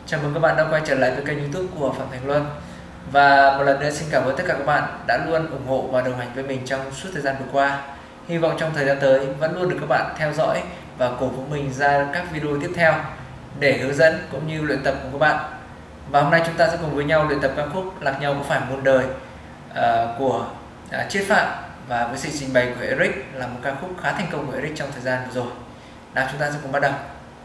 Chào mừng các bạn đã quay trở lại với kênh YouTube của Phạm Thành Luân. Và một lần nữa xin cảm ơn tất cả các bạn đã luôn ủng hộ và đồng hành với mình trong suốt thời gian vừa qua. Hy vọng trong thời gian tới vẫn luôn được các bạn theo dõi và cổ vũ mình ra các video tiếp theo để hướng dẫn cũng như luyện tập cùng các bạn. Và hôm nay chúng ta sẽ cùng với nhau luyện tập ca khúc Lạc Nhau Có Phải Muôn Đời của Chiết Phạm, và với sự trình bày của Eric là một ca khúc khá thành công của Eric trong thời gian vừa rồi. Nào chúng ta sẽ cùng bắt đầu.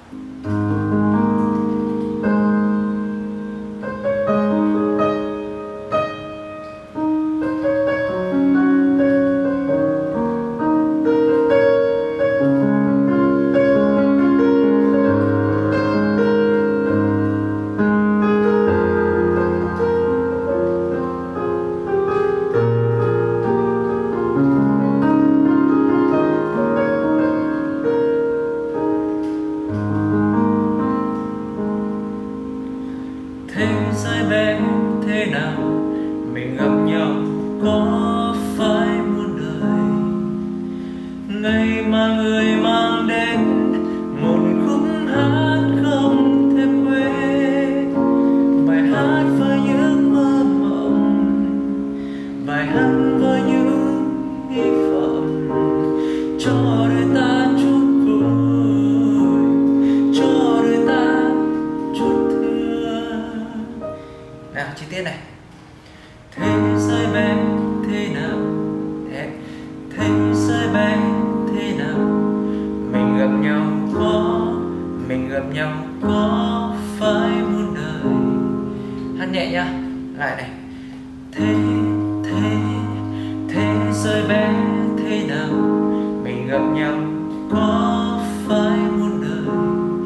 Thế giới bé thế nào mình gặp nhau có phải muôn đời, ngày mà người mang đến một khúc hát không thể quên, bài hát với những mơ mộng, bài hát với những hy vọng, cho đời ta chút vui, cho đời ta chút thương. Nào chi tiết này. Thế giới bé thế nào, thế giới bé thế nào mình gặp nhau có phải muôn đời. Hát nhẹ nhá. Lại này. Thế giới bé thế nào mình gặp nhau có phải muôn đời,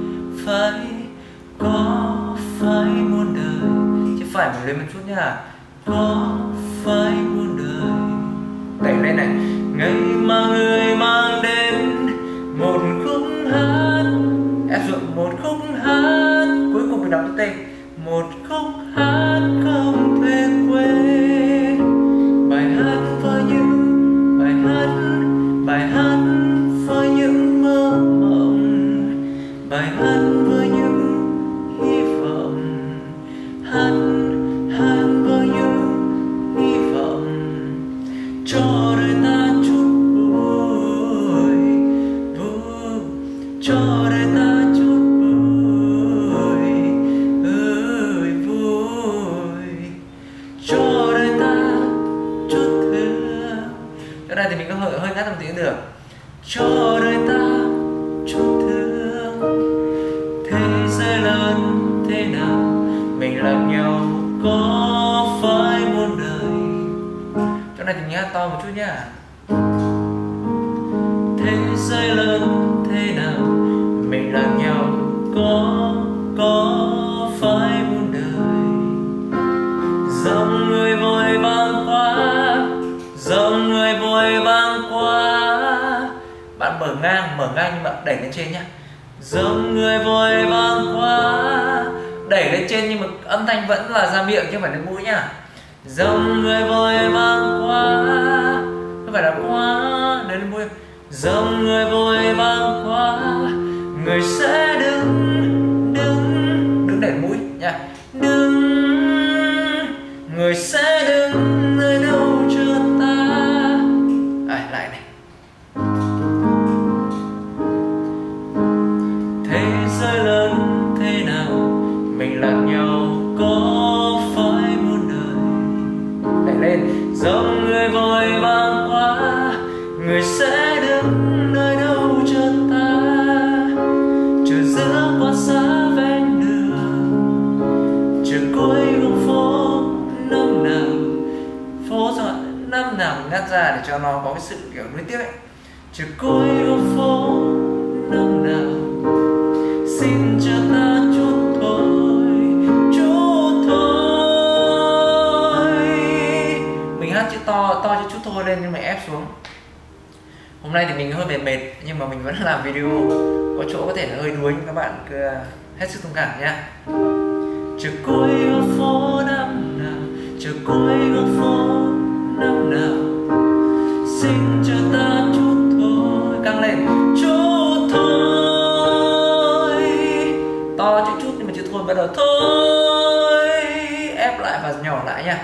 phải muôn đời, Chứ phải mình lên một chút nhá. có phải muôn đời. Đẩy lên này. Ngày mà người mang đến một khúc hát, Ép dụng một khúc hát, cuối cùng mình đọc cái tên. một khúc hát không thể quên, bài hát với những bài hát với những mơ mộng, bài hát với những hy vọng, hát với những hy vọng, cho đời ta chút vui, cho đời ta chút vui, vui, cho đời ta chút thương. Cái này thì mình có hơi ngắt một tí được. Cho đời ta chút thương. Thế giới lớn thế nào mình lạc nhau có phải muôn đời. Chỗ này thì mình hát to một chút nhá. Thế giới lớn thế nào mình lạc nhau có phải muôn đời. Dòng người vội vàng quá, dòng người vội vàng quá. Bạn mở ngang nhưng bạn đẩy lên trên nhá. Dòng người vội vàng quá, Đẩy lên trên nhưng mà âm thanh vẫn là ra miệng chứ không phải đến mũi nhá. dòng người vội vàng quá, Không phải là quá đến mũi. dòng người vội vàng quá, người sẽ đứng Đừng để mũi nha. người sẽ đứng nơi đâu chờ ta. Lại này. Thế giới lớn thế nào mình lạc nhau có phải muôn đời. Đẩy lên. Dòng người vội vàng quá, người sẽ đứng nơi đâu chờ ta. Chờ giữa quán xá ven đường, chờ cuối góc phố năm nào. Phố rồi. Năm nào mình ngắt ra để cho nó có cái sự kiểu nối tiếp ấy. Chờ cuối góc phố năm nào. Xin cho ta chút thôi, chút thôi. Mình hát chữ to chữ chút thôi lên nhưng mà ép xuống. Hôm nay thì mình hơi mệt nhưng mà mình vẫn làm video, có chỗ có thể là hơi đuối nhưng các bạn cứ hết sức thông cảm nhá. Chờ cuối góc phố năm nào, chờ cuối góc phố năm nào. Xin cho ta chút thôi, Căng lên. chút thôi. To chữ chút nhưng mà chữ thôi bắt đầu thôi, ép lại và nhỏ lại nha.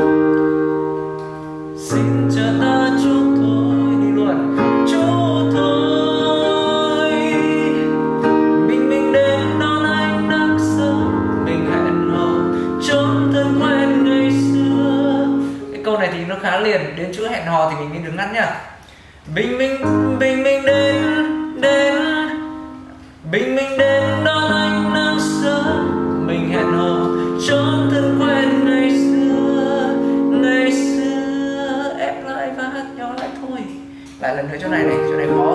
Xin cho ta chút thôi, đi luôn, chút thôi. Mình đến đón anh nắng sớm, mình hẹn hò chốn thân quen ngày xưa. Cái câu này thì nó khá liền, đến chữ hẹn hò thì mình nên đứng ngắn nha. Bình minh đến đón anh nắng sớm, mình hẹn hò chốn thân quen ngày xưa, ngày xưa. Ép lại và hát nhỏ lại thôi. Lại lần nữa chỗ này khó.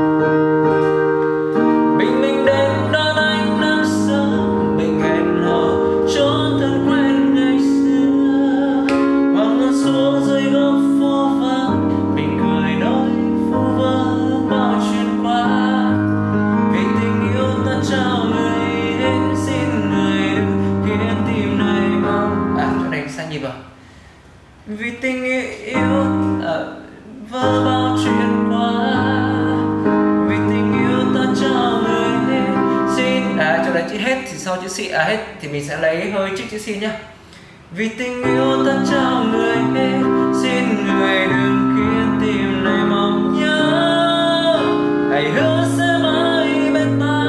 Bình minh đến đón anh nắng sớm, mình hẹn hò chốn thân quen ngày xưa. Hoàng hôn xuống dưới góc phố vắng, mình cười nói vu vơ bao chuyện qua. Vì tình yêu ta trao người hết, xin người đừng khiến tim này mong. Chỗ này sai nhịp rồi. Vì tình yêu vỡ bao chuyện qua, vì tình yêu ta trao người hết, xin. Chỗ đấy chữ hết thì sau chữ xị hết thì mình sẽ lấy hơi trước chữ xi nhá. Vì tình yêu ta trao người hết, xin người đừng khiến tim này mong nhớ. Hãy hứa sẽ mãi bên ta.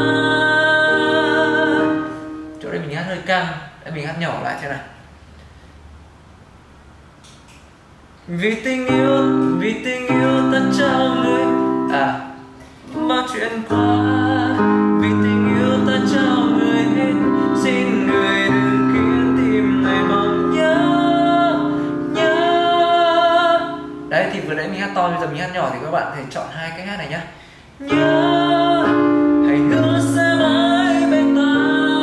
Chỗ đây mình hát hơi căng, mình hát nhỏ lại thế này. Vì tình yêu ta trao người bao chuyện qua. Vì tình yêu ta trao người hết, xin người đừng khiến tim này mong nhớ. Đấy thì vừa nãy mình hát to, bây giờ mình hát nhỏ thì các bạn thể chọn hai cách hát này nhá. Nhớ, hãy hứa sẽ mãi bên ta.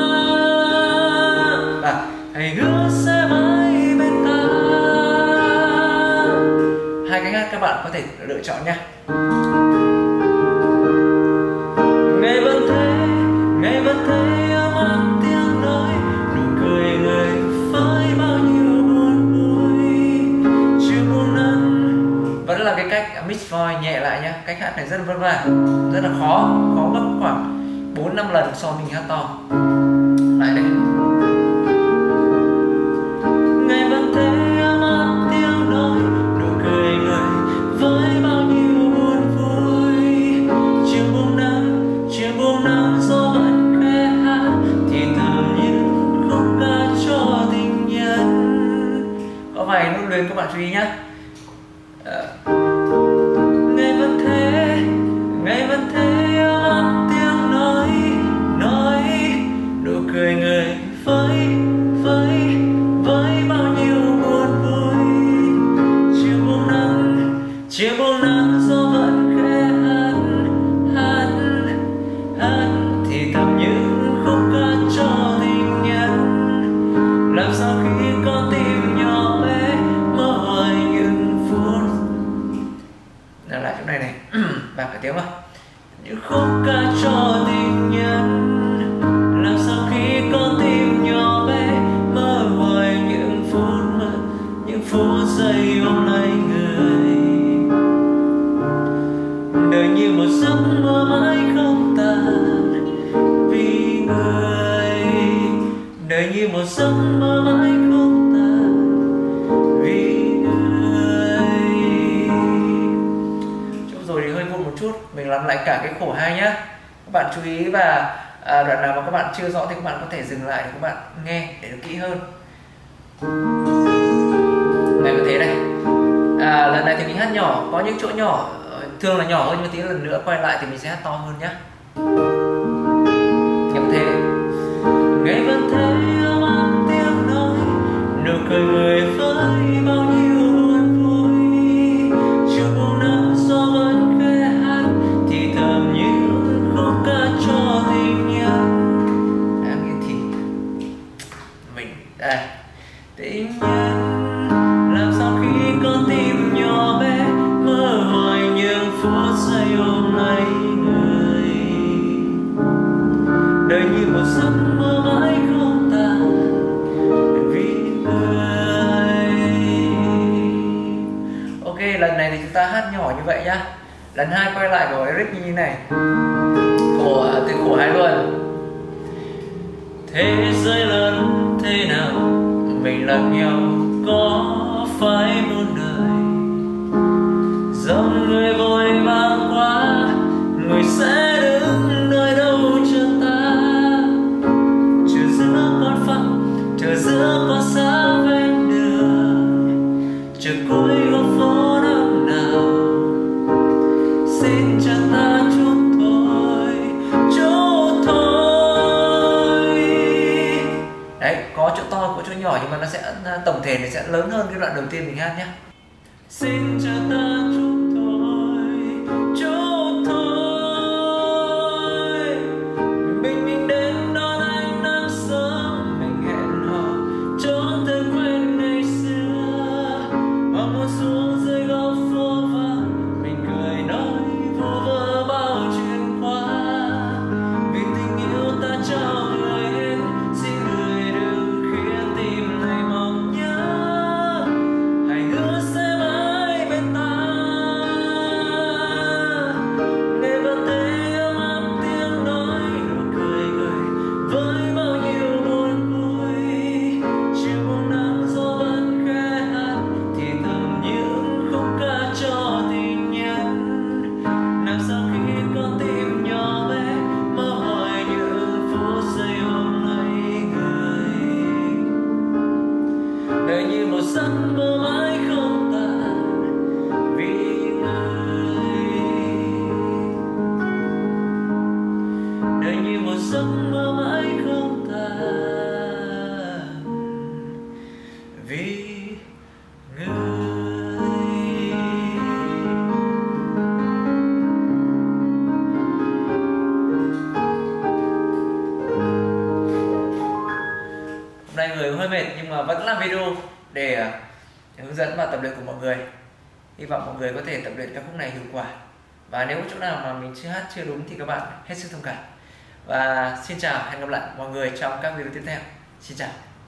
Hãy hứa sẽ mãi bên ta. Hai cách hát các bạn có thể lựa chọn nhá. Ngày vẫn thế ấm áp tiếng nói, nụ cười người với bao nhiêu buồn vui. Chiều buồn nắng. Vẫn là cái cách mix voice nhẹ lại nhá. Cách hát này rất là vất vả, rất là khó gấp khoảng 4-5 lần so với mình hát to. Lại đây. Ngày vẫn thế ấm áp tiếng nói, nụ cười người với bao nhiêu buồn vui. Chiều buông nắng gió vẫn khẽ hát, thì thầm những khúc ca cho tình nhân. Có vài nốt luyến các bạn chú ý nhá. Ngày vẫn thế ấm áp tiếng nói, nụ cười người với bao nhiêu buồn vui. Chiều buông nắng gió vẫn khẽ hát, thì thầm những khúc ca cho tình nhân. Làm sao khi con tim nhỏ bé mơ hoài những phút. Lại chỗ này bạc cái tiếng vào. Những khúc ca cho tình nhân. Làm sao khi con tim nhỏ bé mơ hoài những phút giây ôm lấy người. Đời như một giấc mơ mãi không tàn vì người. Đời như một giấc mơ mãi không tàn vì người. Chỗ rồi thì hơi vội một chút, mình làm lại cả cái khổ 2 nhá. Các bạn chú ý và đoạn nào mà các bạn chưa rõ thì các bạn có thể dừng lại để các bạn nghe để được kỹ hơn. Này có thế này. Lần này thì mình hát nhỏ, có những chỗ nhỏ thường là nhỏ hơn, nhưng mà tí lần nữa quay lại thì mình sẽ hát to hơn nhá. Nhầm thế. Ngày vẫn thế ấm áp tiếng nói, nụ cười người với bao nhiêu buồn vui. Chiều buông nắng gió vẫn khẽ hát, thì thầm những khúc ca cho tình nhân. Thì mình đây Tình nhân. Làm sao khi con tim nhỏ bé mơ hoài những phút giây ôm lấy người. Đời như một giấc mơ mãi không tàn vì người. ok, lần này thì chúng ta hát nhỏ như vậy nhá. Lần 2 quay lại của Eric như này, từ khổ 2 luôn. Thế giới lớn thế nào mình lạc nhau có phải muôn đời. Dòng người vội vàng quá, người sẽ đứng nơi đâu chờ ta. Chờ giữa con phẳng, chờ giữa con xa ven đường, chờ cuối góc phố năm nào. Xin cho ta chút thôi, chút thôi. Đấy, có chỗ to, có chỗ nhỏ, nhưng mà nó sẽ tổng thể nó sẽ lớn hơn cái đoạn đầu tiên mình hát nhé. Xin cho ta chút thôi, chút thôi. Mình đến đón anh nắng sớm, mình hẹn hò trốn thân quen ngày xưa. Hoàng hôn xuống dưới góc phố vắng, mình cười nói vô vơ bao chuyện qua. Vì tình yêu ta cho người hết, xin người đừng khiến tim này mong nhớ. Hãy hứa sẽ mãi bên ta, để vẫn thấy ấm áp tiếng nói nụ cười người với bao nhiêu buồn vui. Chiều buồn nắng gió vẫn khẽ hát thì thầm những khúc ca cho tình nhân. Làm sao khi con tim nhỏ bé mơ hỏi những phút giây hôm nay người, đời như một giấc mơ mãi không tàn vì người, đời như một giấc mơ mãi không tàn vì người. Hôm nay người cũng hơi mệt nhưng mà vẫn làm video để hướng dẫn và tập luyện của mọi người. Hy vọng mọi người có thể tập luyện các khúc này hiệu quả. Và nếu có chỗ nào mà mình chưa hát chưa đúng thì các bạn hết sức thông cảm. Và xin chào, hẹn gặp lại mọi người trong các video tiếp theo. Xin chào.